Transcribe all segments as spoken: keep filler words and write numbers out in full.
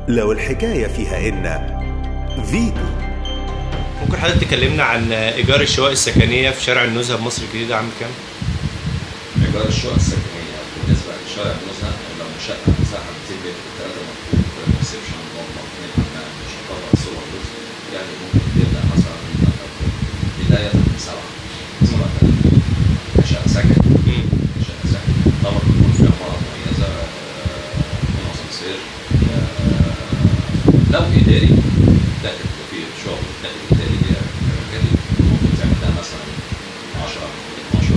لو الحكاية فيها إن فيتو. ممكن حضرتك تكلمنا عن إيجار الشقق السكنية في شارع النزهة بمصر الجديدة عامل كام؟ إيجار الشقق السكنية بالنسبة لشارع النزهة لو شقة مساحة مئتين متر ثلاثة مفروض ريسبشن مطبخ اثنين حمام مش هتطلع صور جزء يعني ممكن تبدأ مثلا بداية من سبعة سبعة آلاف كشقة سكن كشقة سكن طبعا بيكون في عمارة مميزة من أسانسير لو إداري داخل في شغل داخل إداري دي رجالي ممكن تعمل لها مثلا عشرة اتناشر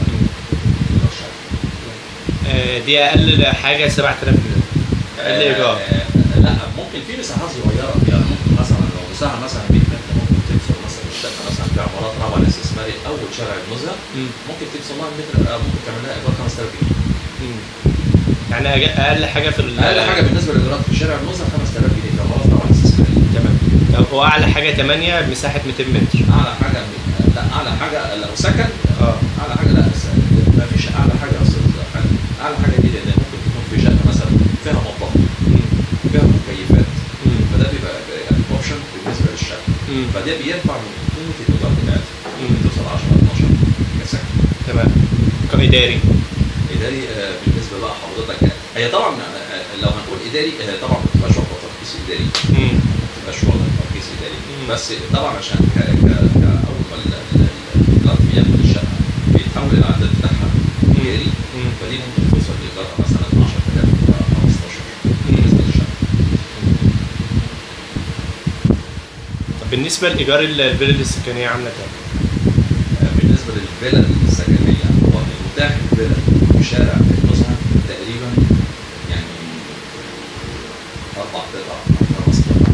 دي أقل حاجة سبعة آلاف جنيه أقل إيجار. لا ممكن في مساحات صغيرة يعني ممكن مثلا لو مساحة مثلا مية متر ممكن توصل مثلا الشقة مثلا في عمارات رابعة الاستثماري أول شارع النزهة ممكن توصل لها متر ممكن تعمل لها إيجار خمسة آلاف جنيه. يعني أقل حاجة في أقل حاجة بالنسبة للإيجارات في شارع النزهة خمسة آلاف جنيه في عمارات رابعة الاستثماري. تمام. طب هو أعلى حاجة تمانية بمساحة مئتين متر. أعلى حاجة لا أعلى حاجة لو سكن اه أعلى حاجة لا ما فيش أعلى حاجة أصلا أعلى حاجة دي لأن ممكن تكون في شقة مثلا فيها مطبخ فيها مكيفات فده بيبقى يعني اوبشن بالنسبة للشقة فده بيرفع من قيمة الإيجار بتاعتها ممكن توصل عشرة اتناشر كسكن. تمام. كإداري إداري آه بالنسبة بقى حضرتك هي طبعا آه لو هنقول إداري آه طبعا ما بتبقاش واخدة ترخيص إداري ما بتبقاش واخدة ترخيص إداري بس طبعا عشان ك ك كأول ما الإيجار بياخد الشقة بيتحول العدد بتاعها إداري فدي ممكن توصل لإيجارها مثلا عشرة آلاف خمستاشر بالنسبة للشقة. طب بالنسبة لإيجار الفيلا السكنية عاملة كام؟ بالنسبة للفيلا السكنية هو المتاح الفيلا في شارع النزهة تقريبا يعني أربع قطع خمس قطع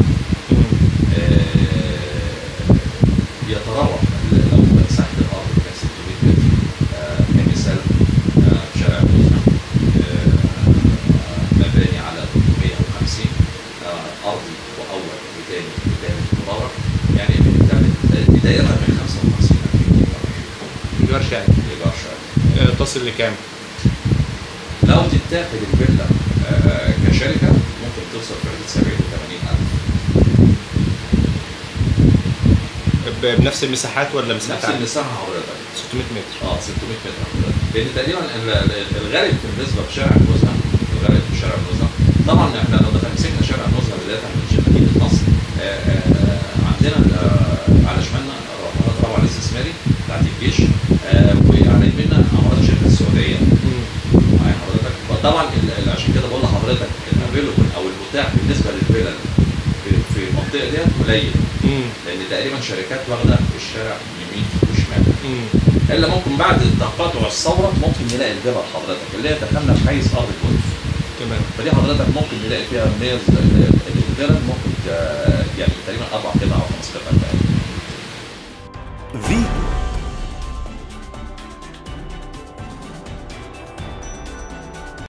بيتراوح لو مساحة الأرض كانت ستمية متر كمثال في شارع النزهة مباني على ثلاثمية وخمسين أرضي وأول وثاني وثالث ورابع يعني بداية من خمسة وخمسين ألف جنيه إيجار شهري. إيجار شهري. تصل لكام؟ لو تتاخد الفيلا كشركة ممكن توصل في حدود سبعين وثمانين ألف. بنفس المساحات ولا مساحات؟ نفس المساحة حضرتك. ستمية متر. اه ستمية متر حضرتك. لأن تقريبا الغالب بالنسبة في شارع النزهة الغالب في شارع النزهة طبعا احنا لو دخلنا مسكنا شارع النزهة بداية من مدينة نصر عندنا على شمالنا عمارات روعة الاستثماري بتاعت الجيش وعلى يميننا عمارات الشركة السعودية. معايا حضرتك طبعا عشان كده بقول لحضرتك الافيلبل او المتاح بالنسبة للفيلل في المنطقة ديت قليل لأن تقريبا شركات واخدة في الشارع يمين وشمال إلا ممكن بعد تقاطع الثورة ممكن نلاقي الفيلا حضرتك اللي هي دخلنا في حيز أرض الجولف. تمام. فدي حضرتك ممكن نلاقي فيها ميز الفيلا ممكن يعني تقريبا أربع قطع أو خمس قطع.